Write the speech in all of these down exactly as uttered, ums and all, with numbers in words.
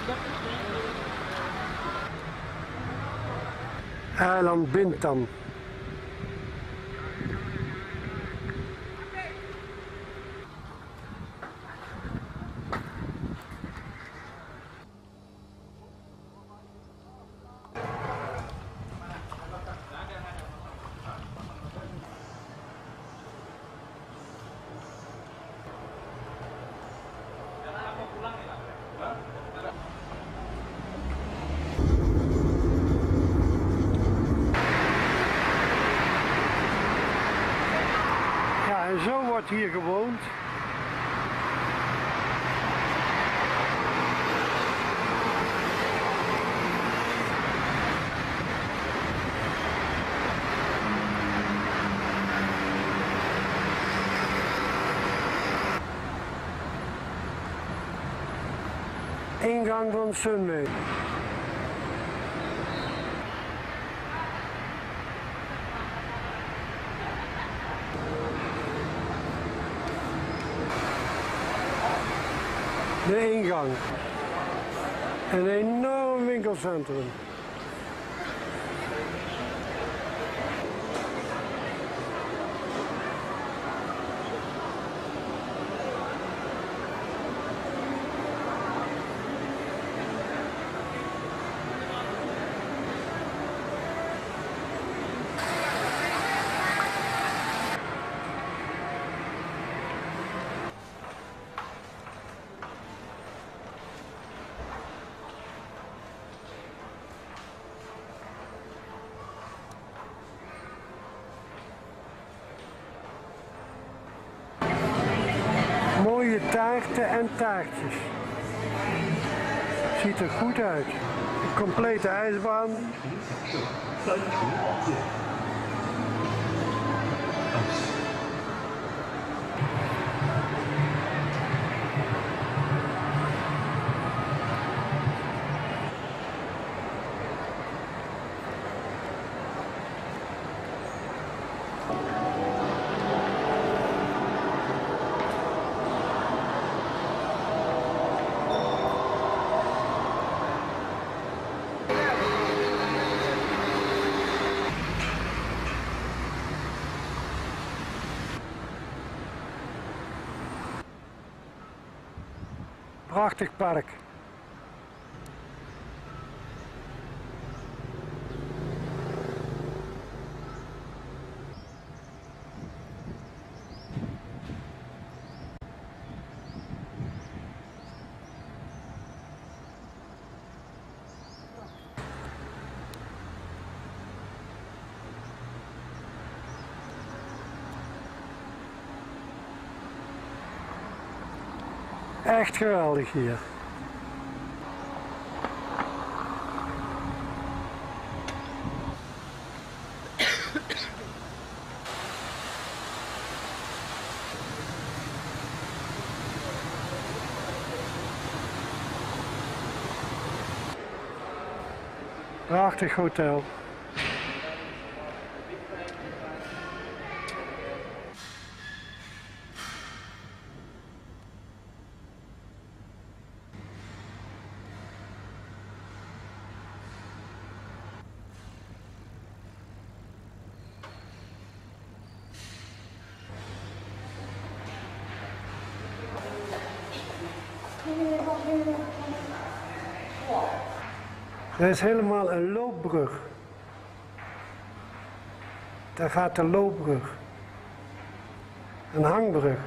Eiland Bintam. En zo wordt hier gewoond. Ingang van Sunway. De ingang. Een enorm winkelcentrum. Mooie taarten en taartjes. Ziet er goed uit. Een complete ijsbaan. Prachtig park. Echt geweldig hier. Prachtig hotel. Er is helemaal een loopbrug. Daar gaat de loopbrug. Een hangbrug.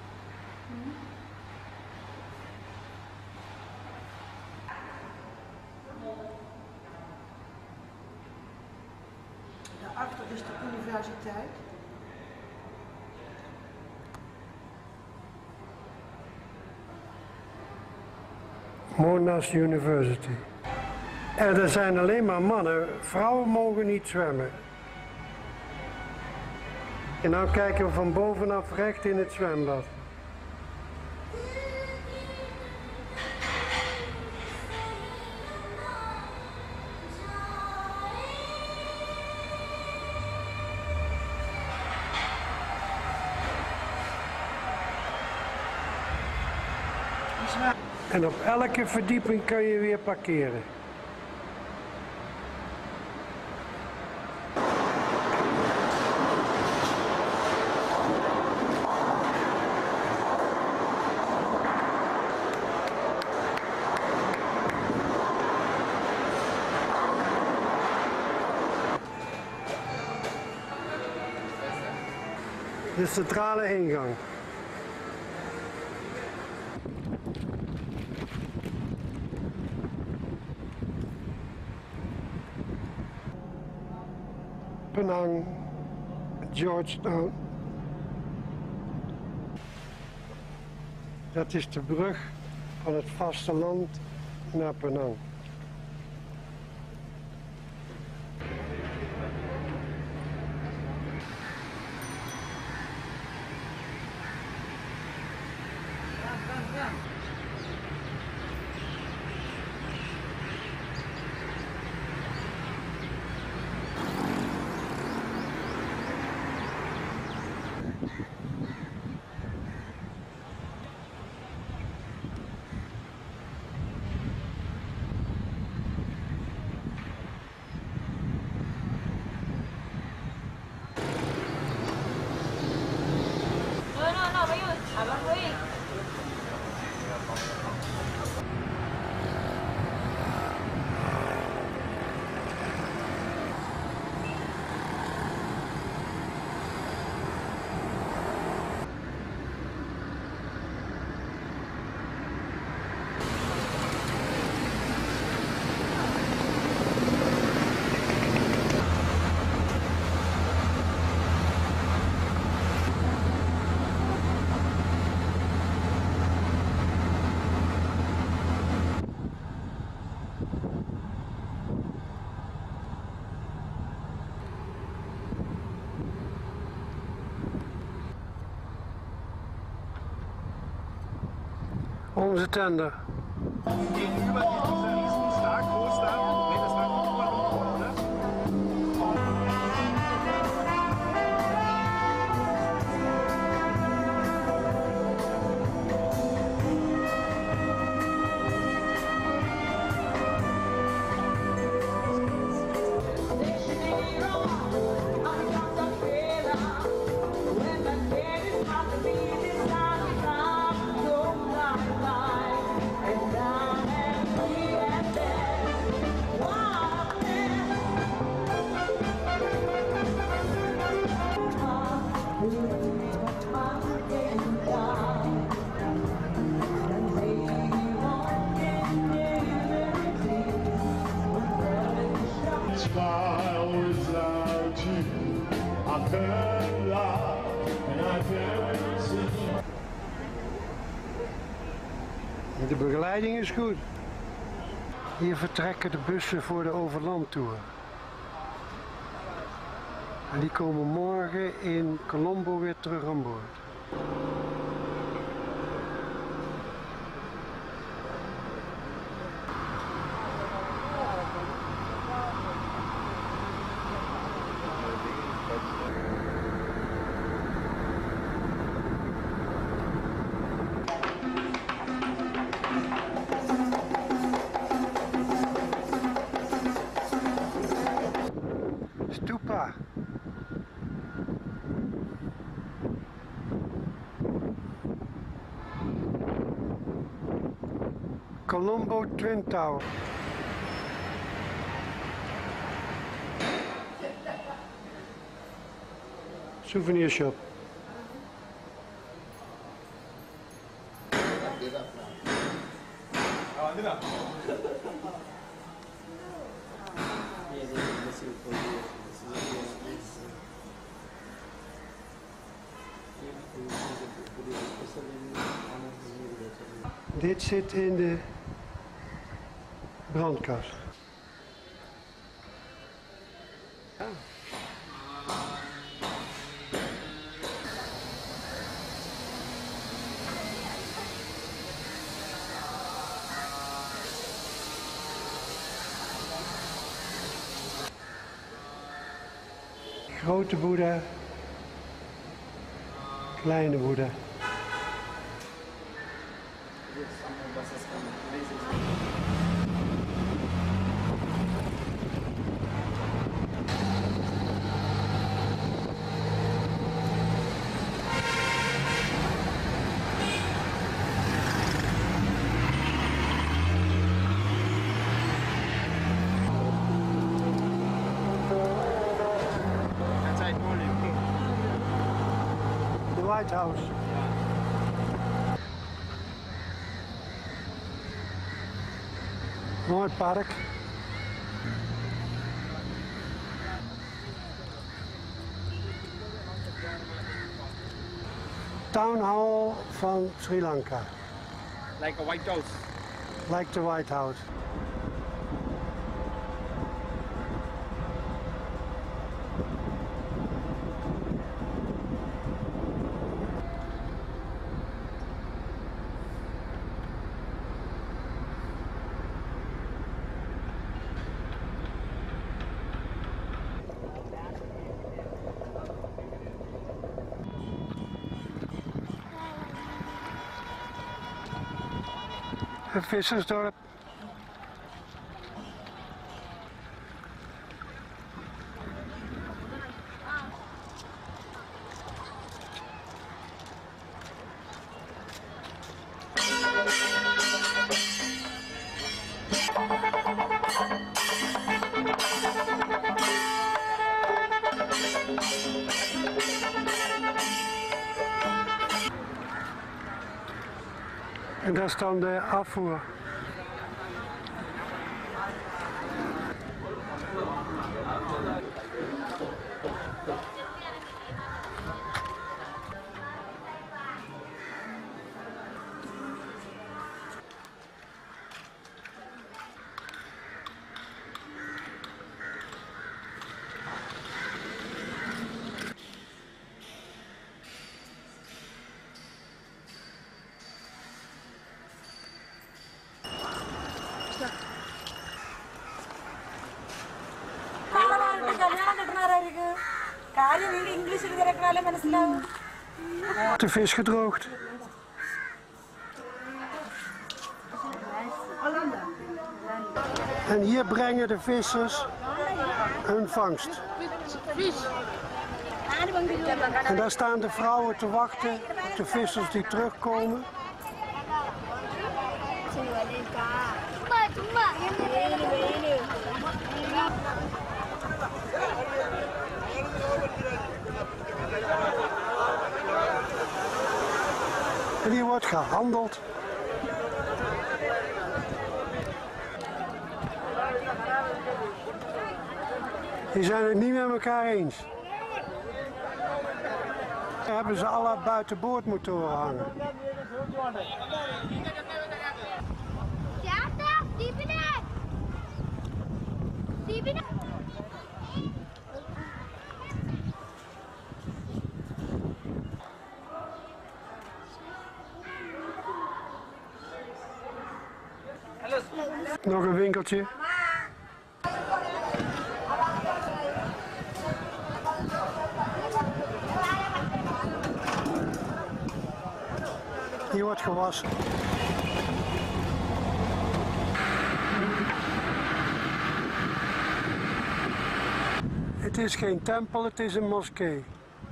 Daarachter is de universiteit. Monash University. En er zijn alleen maar mannen, vrouwen mogen niet zwemmen. En nou kijken we van bovenaf recht in het zwembad. Het is En op elke verdieping kan je weer parkeren. De centrale ingang. Penang, Georgetown. Dat is de brug van het vasteland naar Penang. Onze tender. Gegenüber dieser riesen Stargroß da, nee, das war Kuala Lumpur, oder? De begeleiding is goed. Hier vertrekken de bussen voor de overlandtour. En die komen morgen in Colombo weer terug aan boord. Stupa. Colombo Twin Tower. Souvenir shop. Dit zit in de brandkast. Ja. Grote Boeddha, kleine Boeddha. White House. Mooi park. Town Hall van Sri Lanka. Like a White House. Like the White House. Het vissersdorp. En daar is dan de afvoer. De vis gedroogd. En hier brengen de vissers hun vangst. En daar staan de vrouwen te wachten op de vissers die terugkomen. En hier wordt gehandeld. Die zijn het niet met elkaar eens. Daar hebben ze alle buitenboordmotoren hangen. Nog een winkeltje. Hier wordt gewassen. Het is geen tempel, het is een moskee.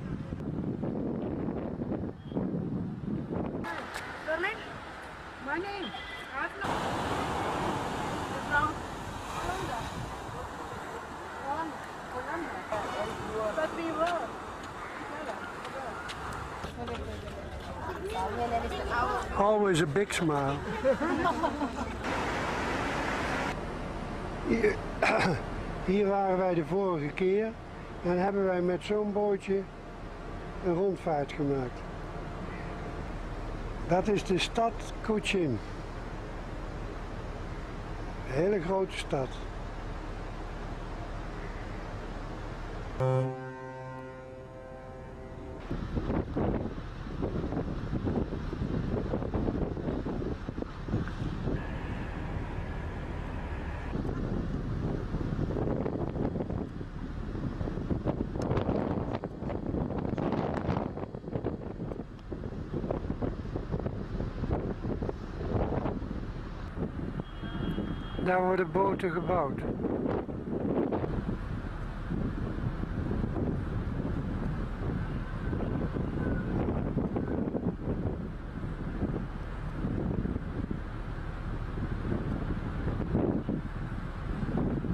Always a big smile. Hier, hier waren wij de vorige keer en hebben wij met zo'n bootje een rondvaart gemaakt. Dat is de stad Cochin. Een hele grote stad. Daar worden boten gebouwd.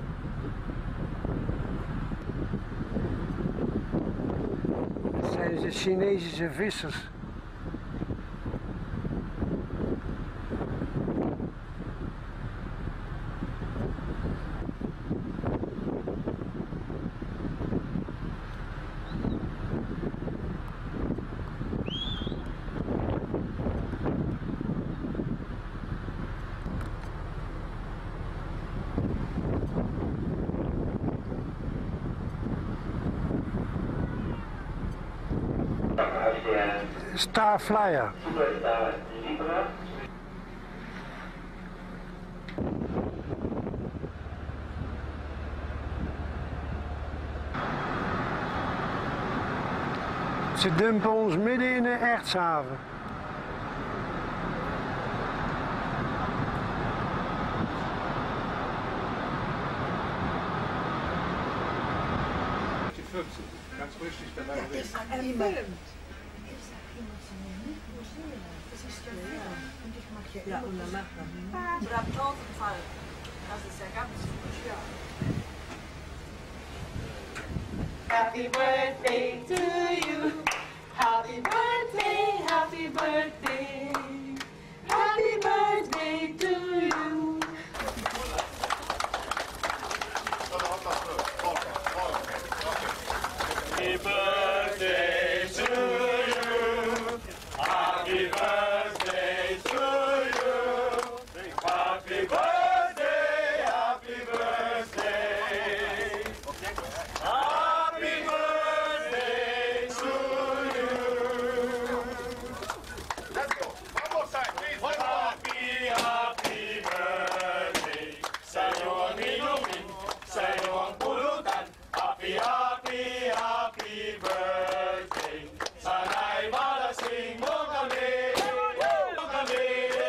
Zijn ze Chinese vissers. Star Flyer. Ze dumpen ons midden in de ertshaven. Ganz richtig dabei gewesen. Ja, und dann macht man. Oder am Tausendfall. Das ist ja ganz schwer. Happy birthday to you. Happy birthday, happy birthday. Happy birthday to you. Happy birthday to you. Happy birthday to you. Happy birthday, happy birthday. Happy birthday to you. Let's go. One more time, please. Happy, happy birthday. Sa'yo ang inumin, sa'yo ang pulutan. Happy, happy, happy birthday. Sana'y malasing mo kami, mo kami.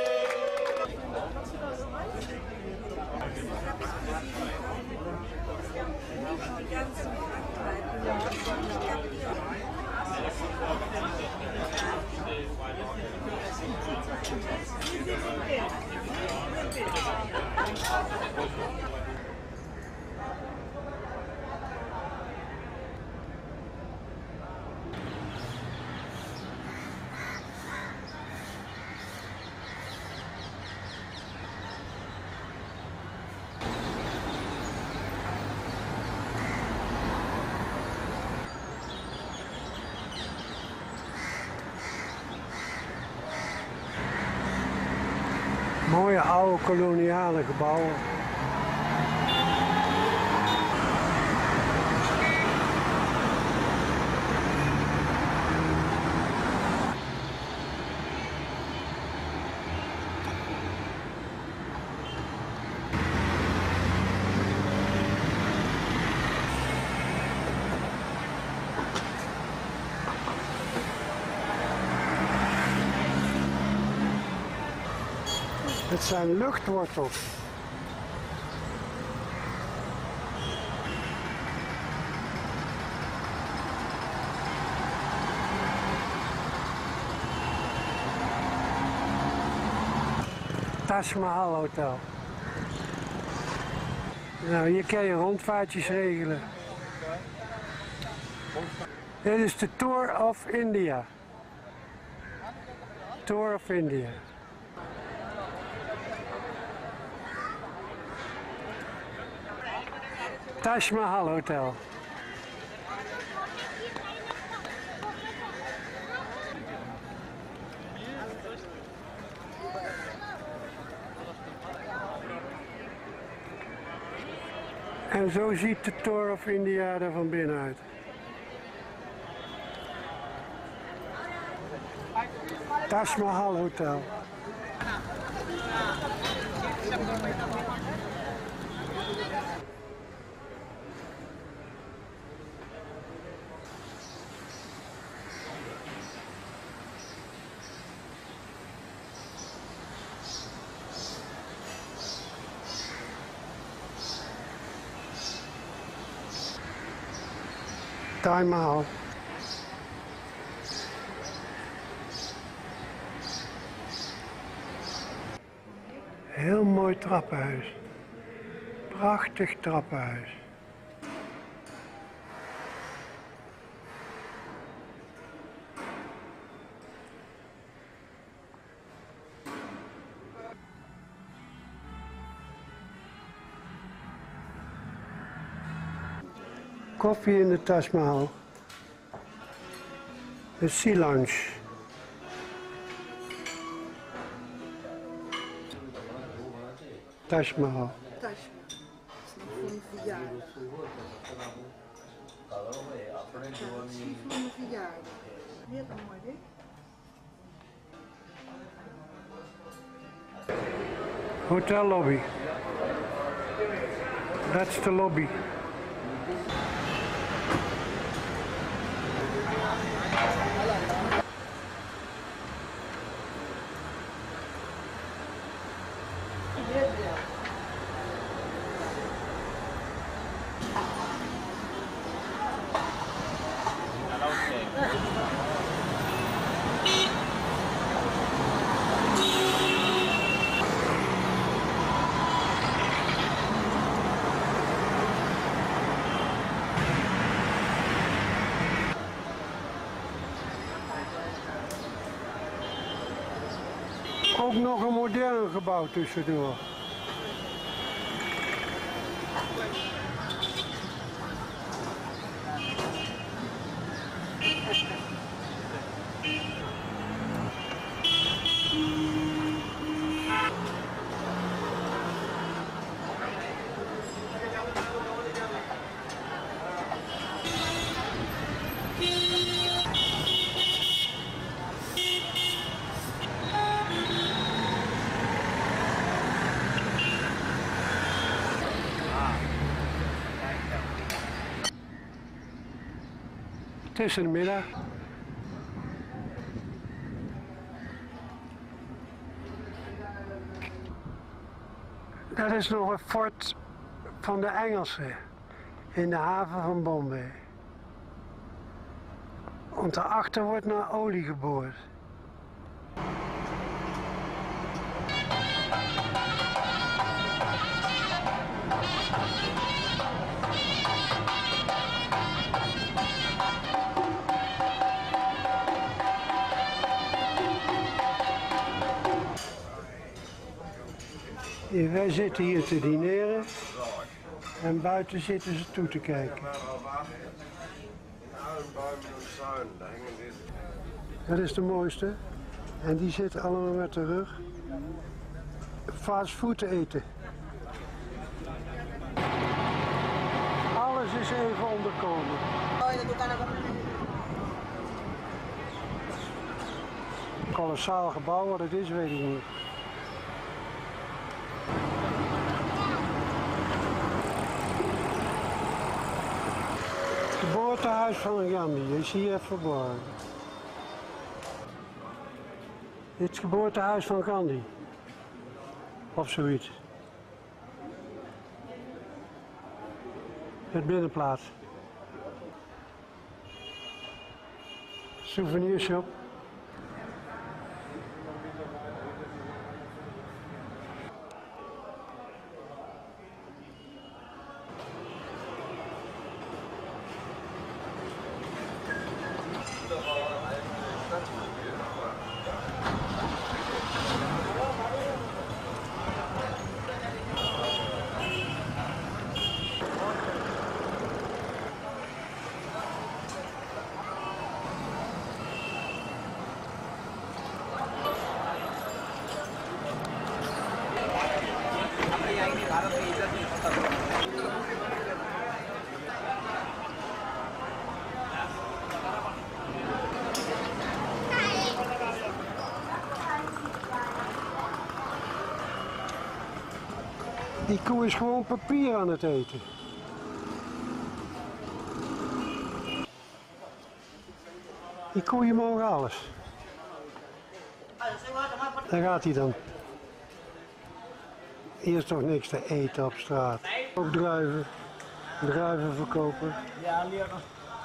Mooie oude koloniale gebouwen. Het zijn luchtwortels. Taj Mahal Hotel. Nou, hier kan je rondvaartjes regelen. Dit is de Tour of India. Tour of India. Taj Mahal Hotel. En zo ziet de Tour of India er van binnen uit. Taj Mahal Hotel. Taj Mahal. Heel mooi trappenhuis. Prachtig trappenhuis. Koffie in de Taj Mahal. De Sea Lounge. Taj Mahal. Taj. Dat is nog voor mijn verjaardag. Dat is niet voor mijn verjaardag. Heel mooi, hè? Hotel lobby. That's the lobby. Ook nog een modern gebouw tussendoor. Het is een middag. Dat is nog een fort van de Engelsen in de haven van Bombay. Want daarachter wordt naar olie geboord. Wij zitten hier te dineren en buiten zitten ze toe te kijken. Dat is de mooiste. En die zitten allemaal met de rug fastfood te eten. Alles is even onderkomen. Kolossaal gebouw, wat het is weet ik niet. Het geboortehuis van Gandhi is hier verborgen. Dit is het geboortehuis van Gandhi. Of zoiets. Het binnenplaats. Souvenirshop. Die koe is gewoon papier aan het eten. Die koeien mogen alles. Daar gaat hij dan. Hier is toch niks te eten op straat. Ook druiven. Druiven verkopen. Ja, leren.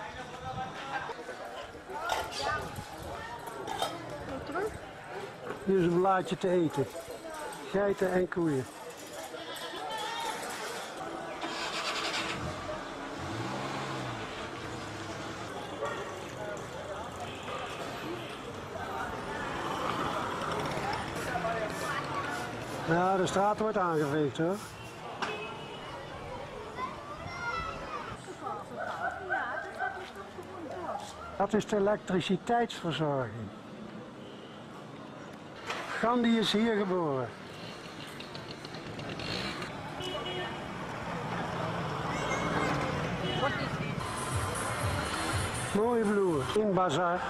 Hier is een blaadje te eten. Geiten en koeien. Ja, de straat wordt aangeveegd hoor. Dat is de elektriciteitsverzorging. Gandhi is hier geboren. Mooie vloer in Bazaar.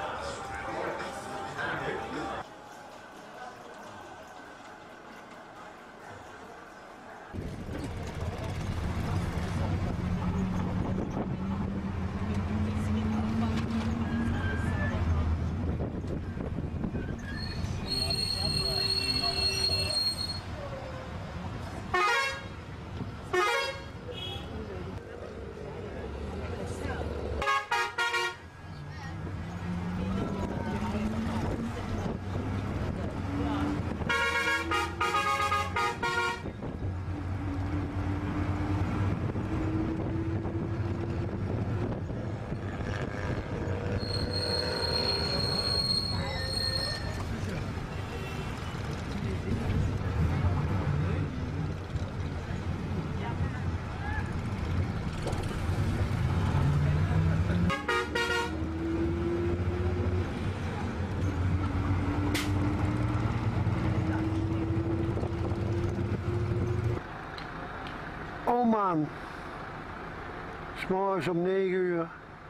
Oman. 's Morgens om negen uur.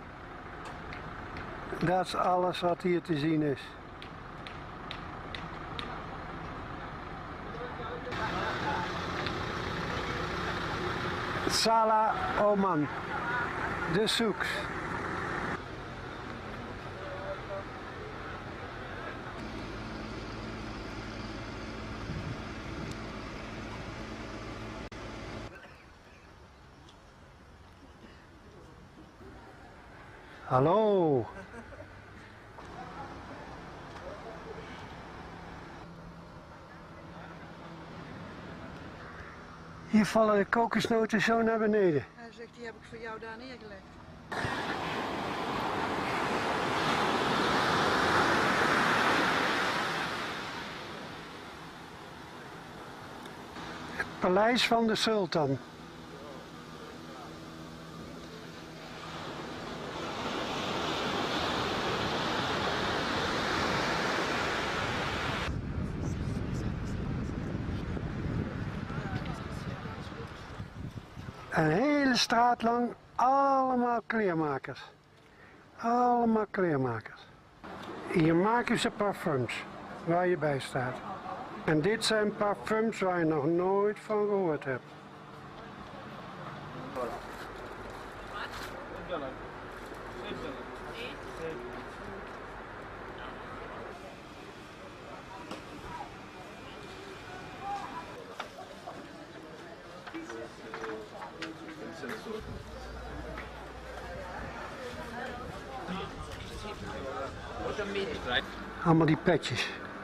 Dat is alles wat hier te zien is. Salah Oman. De souks. Hallo. Hier vallen de kokosnoten zo naar beneden. Hij zegt, die heb ik voor jou daar neergelegd. Het paleis van de sultan. Een hele straat lang, allemaal kleermakers. Allemaal kleermakers. Hier maken ze parfums, waar je bij staat. En dit zijn parfums waar je nog nooit van gehoord hebt. Allemaal die petjes.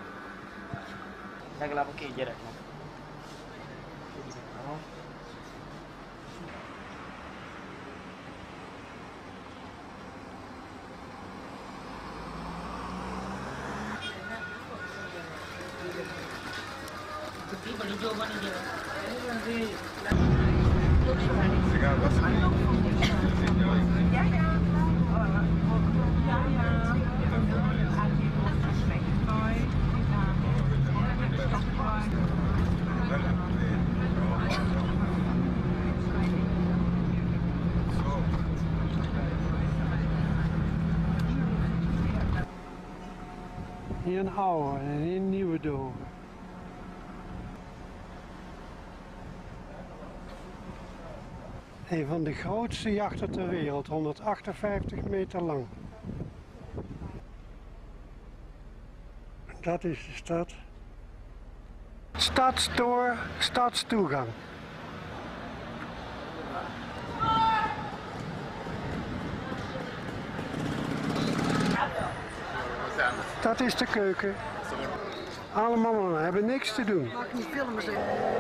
Hier een oude en een nieuwe doven. Een van de grootste jachten ter wereld, honderdachtenvijftig meter lang. Dat is de stad. Stadstor, stadstoegang. Dat is de keuken. Allemaal mannen hebben niks te doen. Mag ik niet filmen zeg.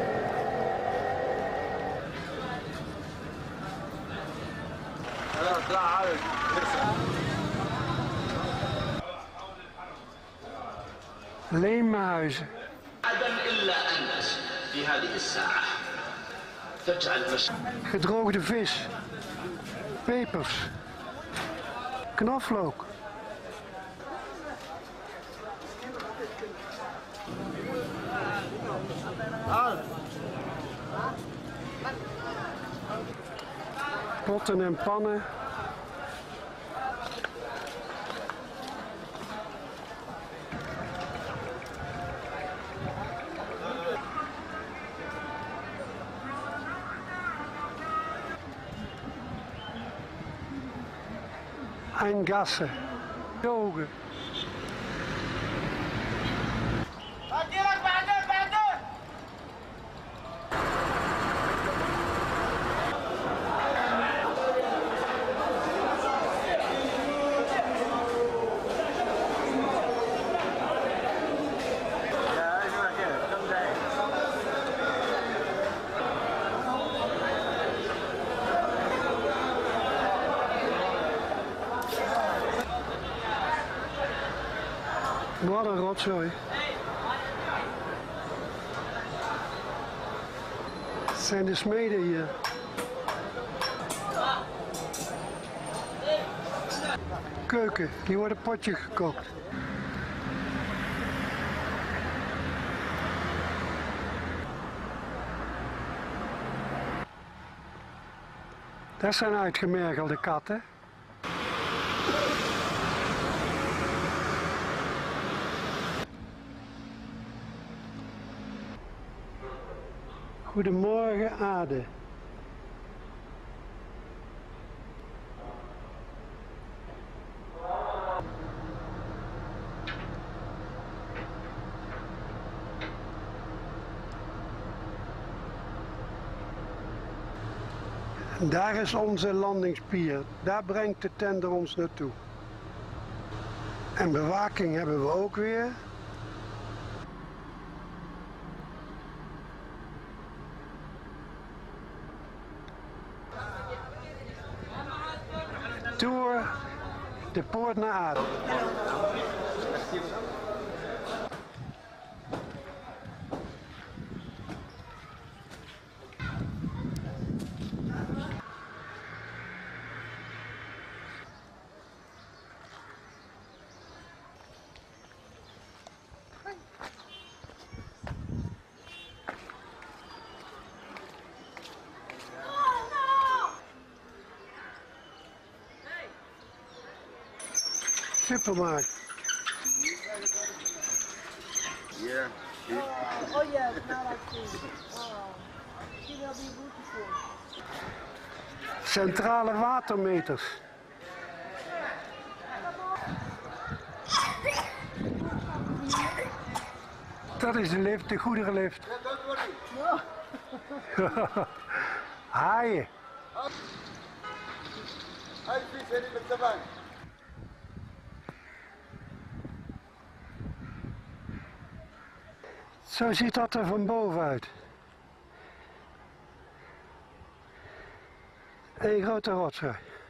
Leenhuizen. Gedroogde vis. Pepers. Knoflook. Potten en pannen. En gassen, dogen. Wat een rotzooi. Het zijn de smeden hier. Keuken, die wordt een potje gekookt. Dat zijn uitgemergelde katten. Goedemorgen, Ade. En daar is onze landingspier. Daar brengt de tender ons naartoe. En bewaking hebben we ook weer. Tour de poort naar Ade. Supermarkt. Yeah. Oh yeah, now I see. Oh, she will be beautiful. Centrale watermeters. Dat is de lift, de goederenlift. Haaien. Zo ziet dat er van bovenuit. Een grote rotzooi.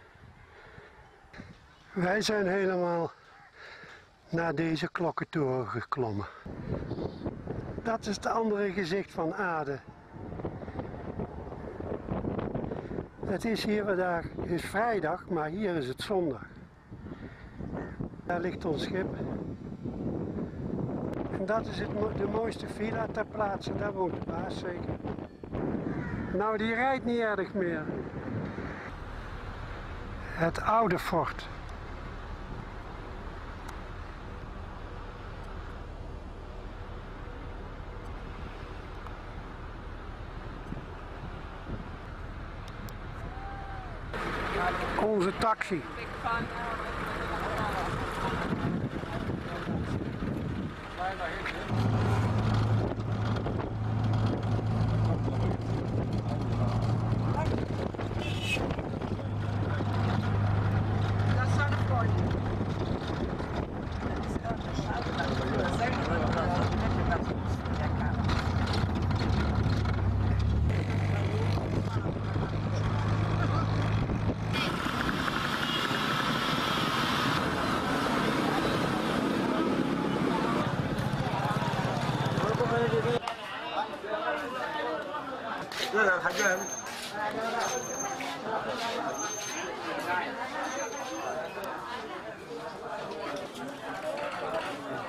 Wij zijn helemaal naar deze klokkentoren geklommen. Dat is het andere gezicht van Ade. Het is hier vandaag, het is vrijdag, maar hier is het zondag. Daar ligt ons schip. En dat is het, de mooiste villa ter plaatse, daar woont de baas zeker. Nou, die rijdt niet erg meer. Het oude fort. Onze taxi.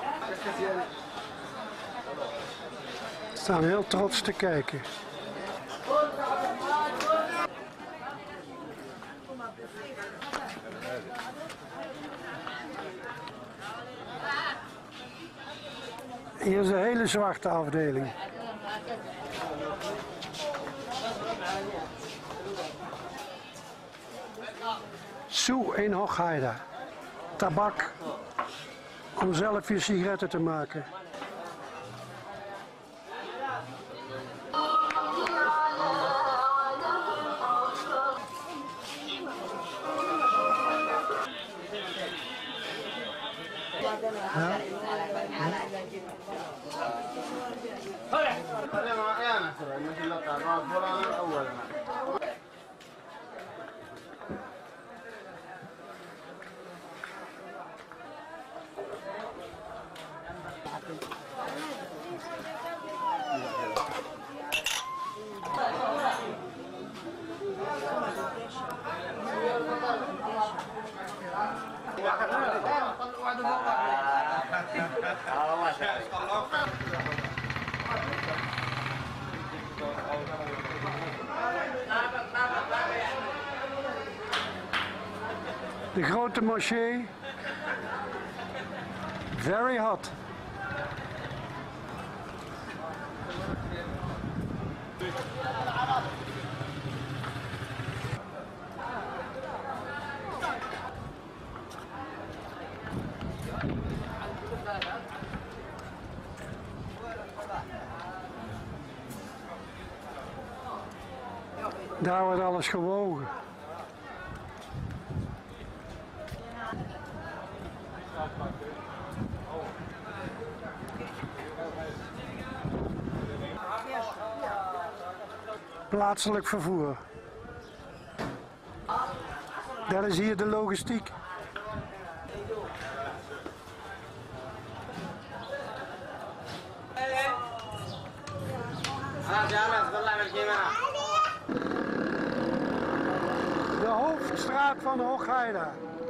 Ze staan heel trots te kijken. Hier is de hele zwarte afdeling. Soe in Hokkaido. Tabak om zelf je sigaretten te maken. Ja. De grote moskee. Very hot. Daar wordt alles gewogen. Plaatselijk vervoer. Dat is hier de logistiek. De hoofdstraat van Hokkaido.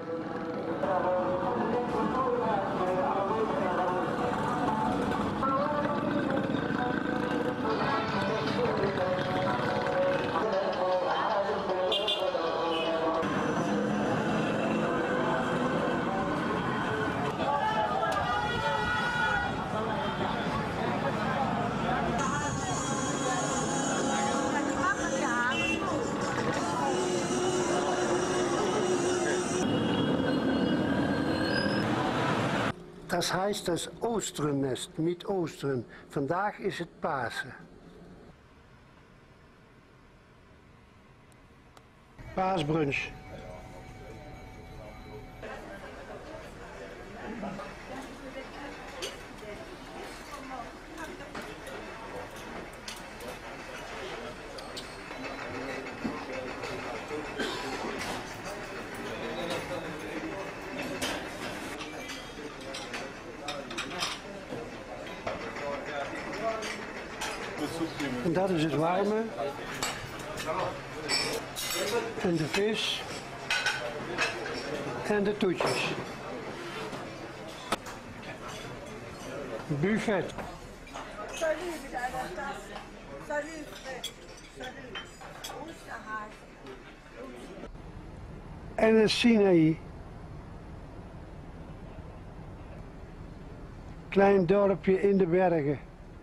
Das heißt das Ostrennest, mit Ostern. Vandaag is het Pasen. Paasbrunch. En dat is het warme. En de vis. En de toetjes. Buffet. En een Sinaï. Klein dorpje in de bergen.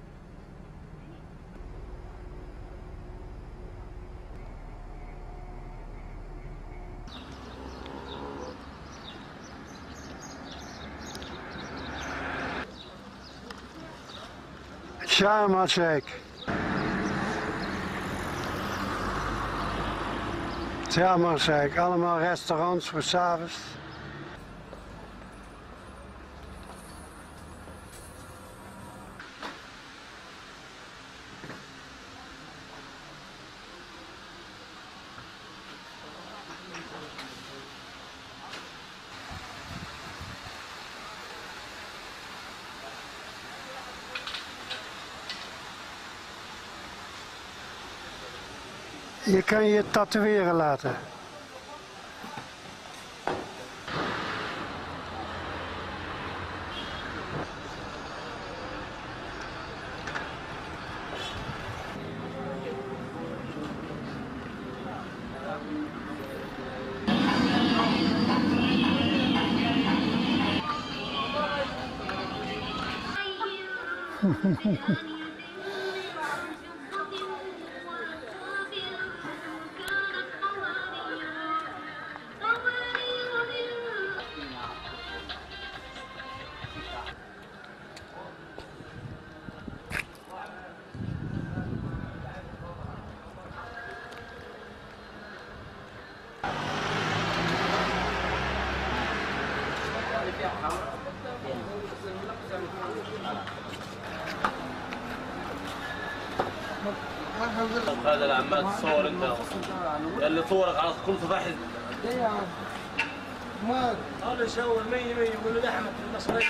Sharm el-Sheikh. Sharm el-Sheikh, allemaal restaurants voor 's avonds. Je kan je tatoeëren laten. هذا العمال تصور انت اللي صورك على كل صفحه ما هذا يصور مية مية يقول له احمد المصري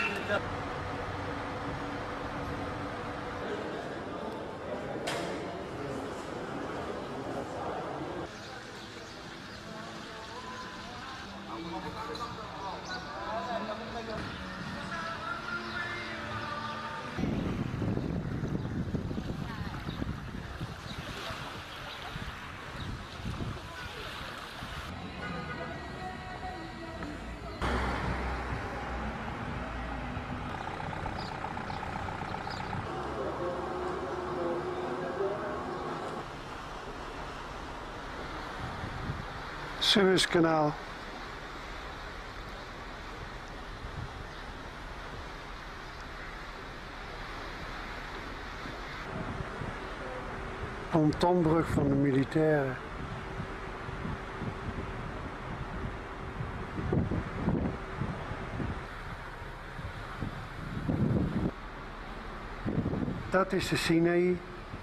Suezkanaal. Pontonbrug van de militairen. Dat is de Sinaï.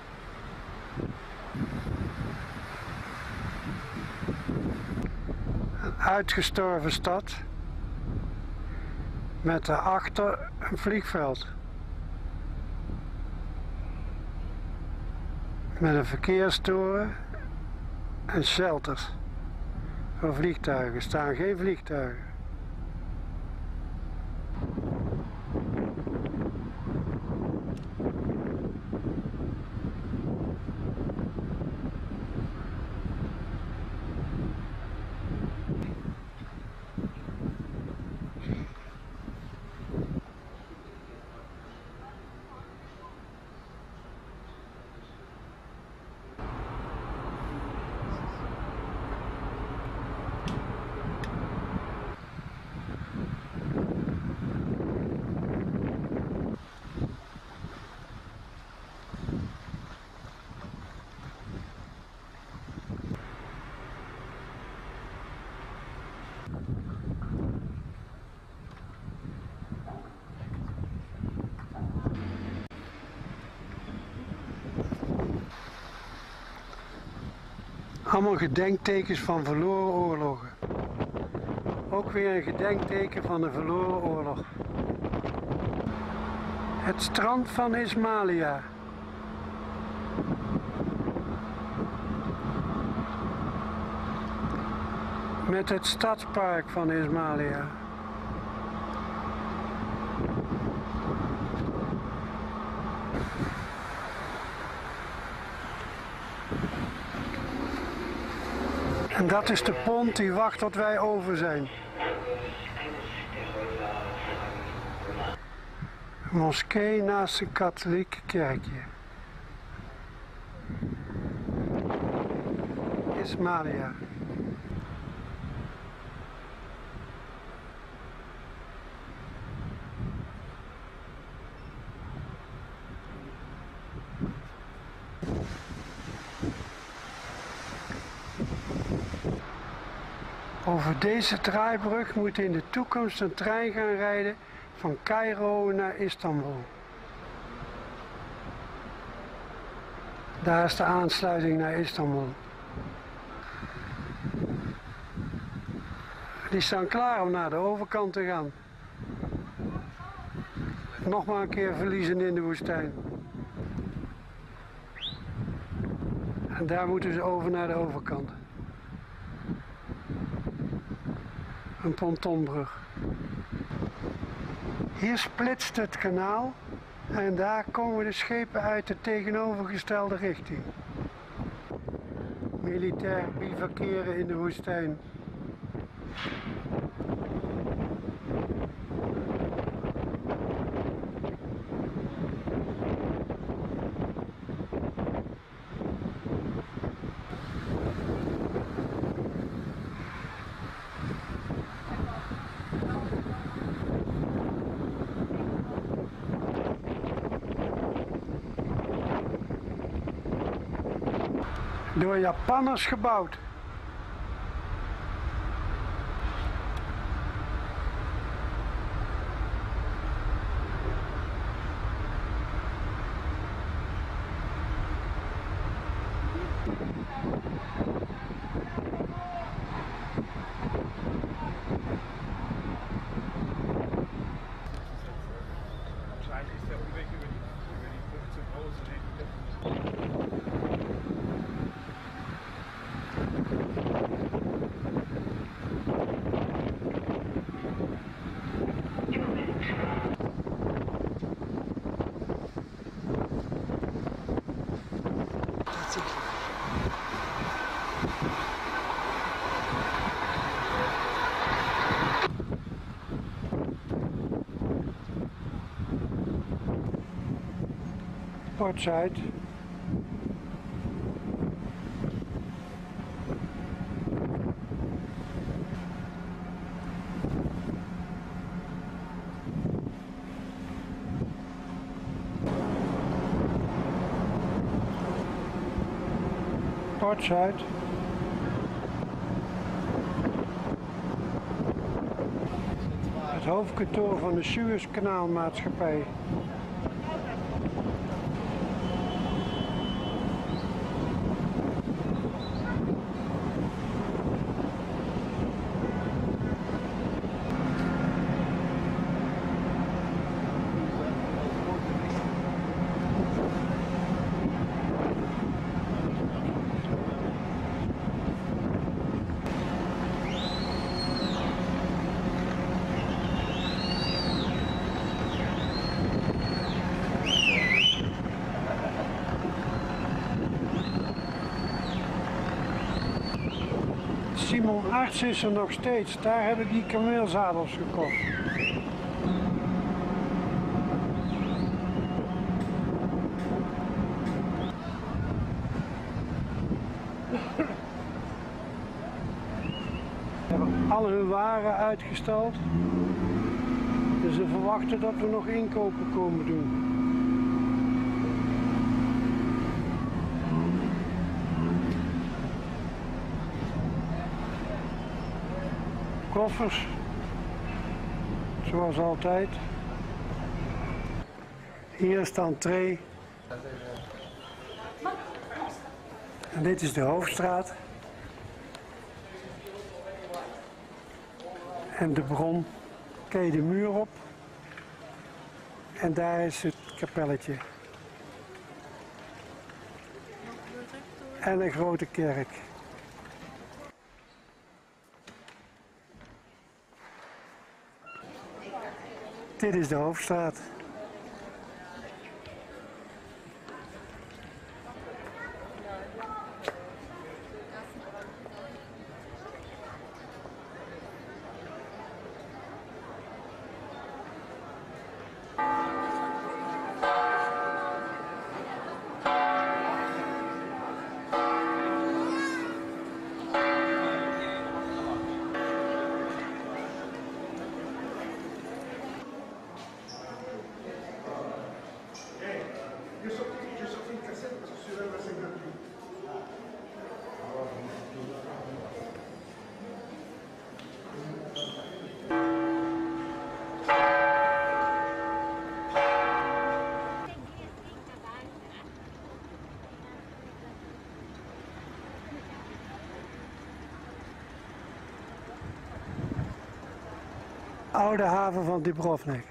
Uitgestorven stad met daarachter een vliegveld met een verkeerstoren en shelters voor vliegtuigen. Er staan geen vliegtuigen. Allemaal gedenktekens van verloren oorlogen. Ook weer een gedenkteken van een verloren oorlog. Het strand van Ismailia. Met het stadspark van Ismailia. En dat is de pont die wacht tot wij over zijn. Een moskee naast een katholieke kerkje. Ismailia. Over deze draaibrug moet in de toekomst een trein gaan rijden van Cairo naar Istanbul. Daar is de aansluiting naar Istanbul. Die staan klaar om naar de overkant te gaan. Nog maar een keer verliezen in de woestijn. En daar moeten ze over naar de overkant. Een pontonbrug. Hier splitst het kanaal en daar komen de schepen uit de tegenovergestelde richting. Militair bivakeren in de woestijn. Door Japanners gebouwd. Portzijde. Portzijde. Het hoofdkantoor van de Suezkanaalmaatschappij. Simon Arts is er nog steeds, daar heb ik die kameelzadels gekocht. Ze hebben al hun waren uitgestald, dus ze verwachten dat we nog inkopen komen doen. Koffers, zoals altijd. Hier is de entree. En dit is de hoofdstraat. En de bron, kijk je de muur op. En daar is het kapelletje. En een grote kerk. Dit is de hoofdstraat. Oude haven van Dubrovnik.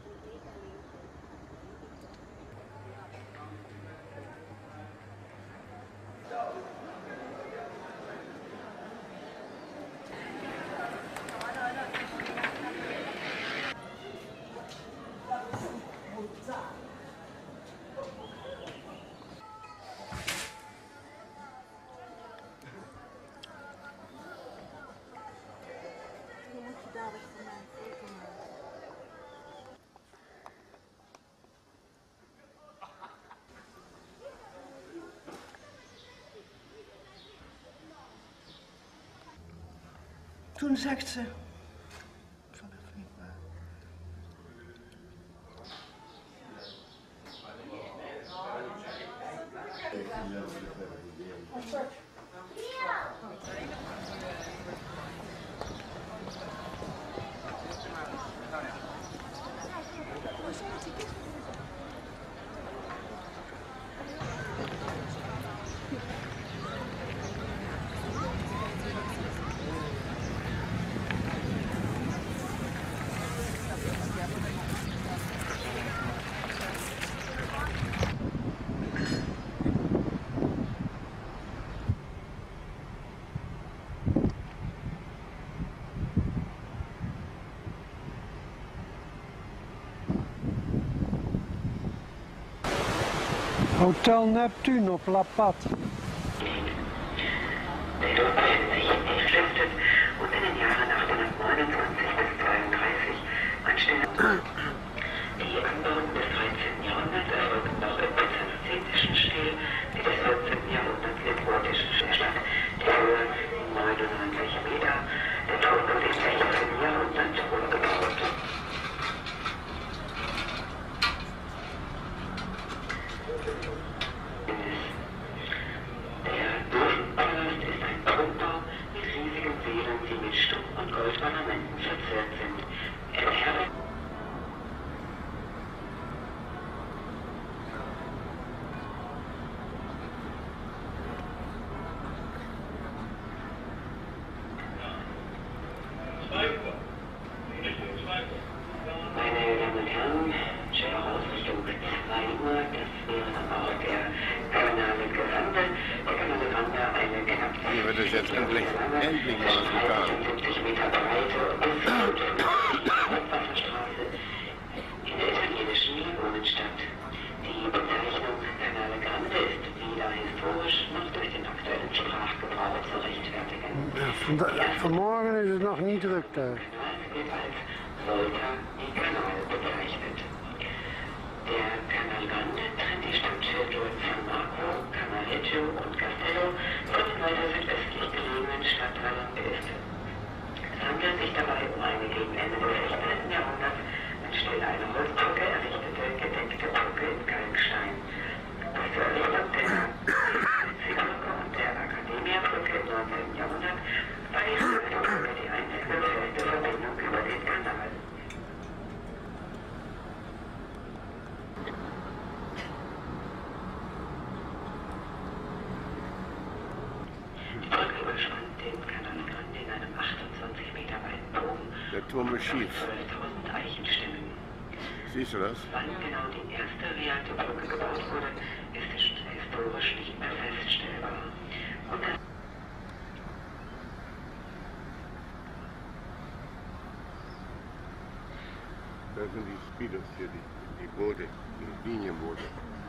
Toen zegt ze, ik kan even niet waar. Hotel Neptune op La Pat. Der Dom befindet sich in Stiftet und in den Jahren achtzehnhundertneunundzwanzig bis zweiunddreißig anstelle. Die Anbauten des dreizehnten Jahrhunderts erfolgten noch im byzantinischen Stil, wie des vierzehnten Jahrhunderts im gotischen Stil statt. Die Höhe neunundneunzig Meter, der Turm wurde im sechzehnten Jahrhundert umgebaut. Der Dogenpalast ist ein Prunkbau mit riesigen Sälen, die mit Stuck und Goldornamenten verziert sind. Er beherbergt Meine Damen und Herren, schöne Ausrichtung zwei Uhr, das wäre dann auch der Kanale Grande. Der Kanale Grande, eine knapp Hier wird es jetzt endlich, endlich mal getan. fünfundsiebzig Meter breite bis Hauptwasserstraße in der italienischen Lagunenstadt. Die Bezeichnung Kanale Grande ist weder historisch noch durch den aktuellen Sprachgebrauch zu rechtfertigen. Ja, vanmorgen is het nog niet druk daar. Kanal wird als Volta die Kanal bezeichnet. Der Canal Grande trennt die Stadtviertel von Marco, Canaletto und Castello von den weiter südöstlich gelegenen Stadtteilen Este. Es handelt sich dabei um eine gegen Ende des sechzehnten Jahrhunderts anstelle einer Holzbrücke errichtete gedeckte Brücke in Kalkstein. Bis zur Errichtung der Brücke und der Akademia-Brücke im neunzehnten Jahrhundert war die Brücke die einzige feste Verbindung über den Kanal. Die Brücke überspannt den Canal Grande in einem achtundzwanzig Meter weiten Bogen. Der Turm ist schief. zwölftausend Eichenstämmen. Siehst du das? Wann genau die erste reale Brücke gebaut wurde, ist historisch nicht mehr feststellbar. Und das Da sind die Speedos hier, die, die Boote, die Linienboote.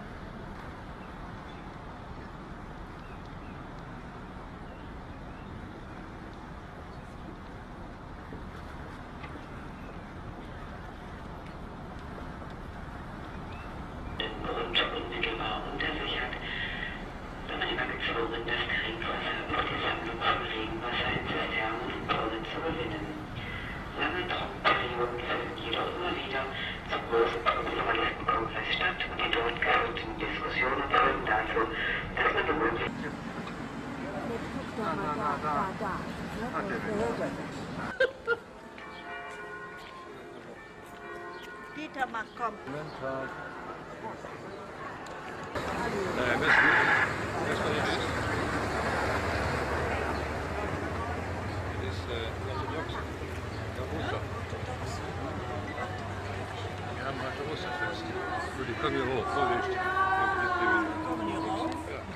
Grund unmittelbar untersichert, war man immer gezwungen, das Trinkwasser über die Sammlung von Regenwasser in Zisternen und Brunnen zu gewinnen. Lange Trockenperioden führten jedoch immer wieder zu großen Journalistenkongress statt und die dort geführten Diskussionen führten dazu, dass man womöglich Dieter, mach, komm. Nee, best niet. Best wel niet. Dit is, uh, dat is een jokse. Dat is zo. Ja, maar dat was het vast. Die kan hier hoog, zo is het. Kom hier hoor.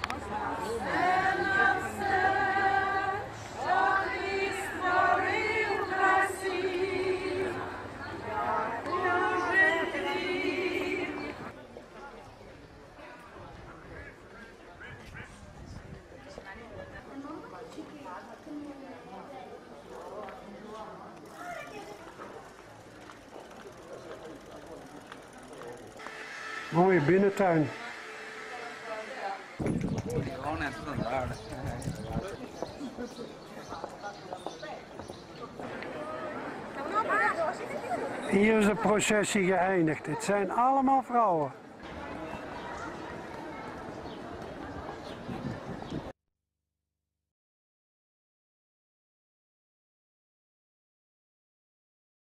Mooie binnentuin. Hier is de processie geëindigd. Het zijn allemaal vrouwen.